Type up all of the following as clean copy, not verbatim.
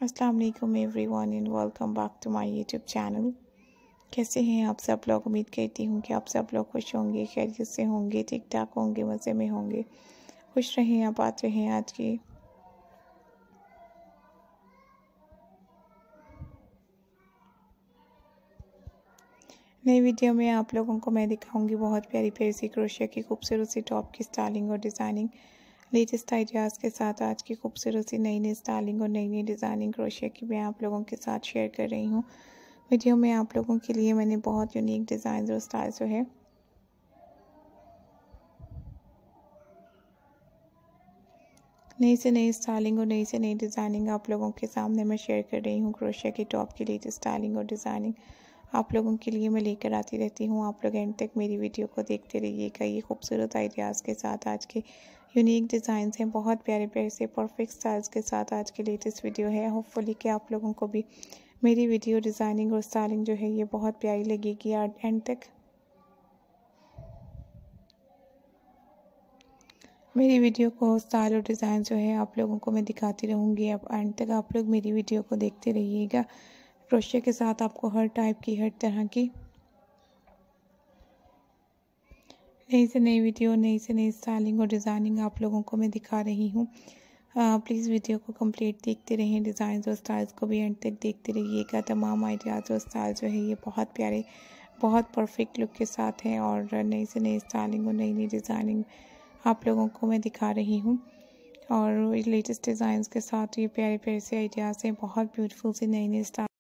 अस्सलाम वालेकुम everyone and welcome back to my YouTube channel. कैसे हैं आप सब लोग? उम्मीद करती हूँ कि आप सब लोग खुश होंगे, खैरियत से होंगे, ठीक ठाक होंगे, मज़े में होंगे। खुश रहें, आबाद रहें। आज की नई वीडियो में आप लोगों को मैं दिखाऊंगी बहुत प्यारी प्यारी सी क्रोशिया की खूबसूरत सी टॉप की स्टाइलिंग और डिज़ाइनिंग, लेटेस्ट आइडियाज़ के साथ आज की खूबसूरत सी नई नई स्टाइलिंग और नई नई डिज़ाइनिंग क्रोशिया की मैं आप लोगों के साथ शेयर कर रही हूँ। वीडियो में आप लोगों के लिए मैंने बहुत यूनिक डिज़ाइन और स्टाइल जो है नई से नई स्टाइलिंग और नई से नई डिज़ाइनिंग आप लोगों के सामने मैं शेयर कर रही हूँ। क्रोशिया की टॉप की लेटेस्ट स्टाइलिंग और डिज़ाइनिंग आप लोगों के लिए मैं लेकर आती रहती हूँ। आप लोग एंड तक मेरी वीडियो को देखते रहिएगा। ये खूबसूरत आइडियाज़ के साथ आज के यूनिक डिज़ाइंस हैं, बहुत प्यारे प्यारे से परफेक्ट स्टाइल्स के साथ आज की लेटेस्ट वीडियो है। होपफुली कि आप लोगों को भी मेरी वीडियो डिज़ाइनिंग और स्टाइलिंग जो है ये बहुत प्यारी लगेगी। एंड तक मेरी वीडियो को स्टाइल और डिज़ाइन जो है आप लोगों को मैं दिखाती रहूँगी। अब एंड तक आप लोग मेरी वीडियो को देखते रहिएगा। क्रोशिया के साथ आपको हर टाइप की, हर तरह की नई से नई वीडियो, नई से नई स्टाइलिंग और डिज़ाइनिंग आप लोगों को मैं दिखा रही हूँ। प्लीज़ वीडियो को कंप्लीट देखते रहें। डिज़ाइन और स्टाइल्स को भी एंड तक देखते रहिएगा। तमाम आइडियाज़ और स्टाइल जो है ये बहुत प्यारे, बहुत परफेक्ट लुक के साथ हैं और नई से नई स्टाइलिंग और नई नई डिज़ाइनिंग आप लोगों को मैं दिखा रही हूँ। और लेटेस्ट डिज़ाइंस के साथ ये प्यारे प्यारे से आइडियाज़ हैं, बहुत ब्यूटीफुल से नई नई स्टाइल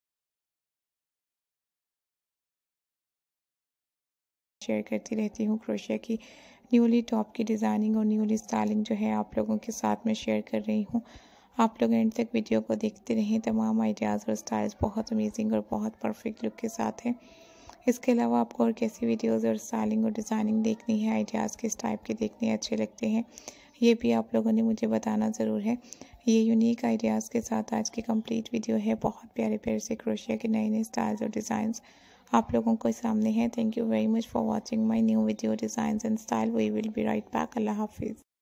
शेयर करती रहती हूँ। क्रोशिया की न्यूली टॉप की डिज़ाइनिंग और न्यूली स्टाइलिंग जो है आप लोगों के साथ में शेयर कर रही हूँ। आप लोग एंड तक वीडियो को देखते रहें। तमाम आइडियाज़ और स्टाइल्स बहुत अमेजिंग और बहुत परफेक्ट लुक के साथ हैं। इसके अलावा आपको और कैसी वीडियोज़ और स्टाइलिंग और डिज़ाइनिंग देखनी है, आइडियाज़ किस टाइप के देखने अच्छे लगते हैं, ये भी आप लोगों ने मुझे बताना ज़रूर है। ये यूनिक आइडियाज़ के साथ आज की कंप्लीट वीडियो है। बहुत प्यारे प्यारे से क्रोशिया के नए नए स्टाइल्स और डिज़ाइंस आप लोगों को सामने है। Thank you very much for watching my new video designs and style. We will be right back. अल्लाह हाफिज़।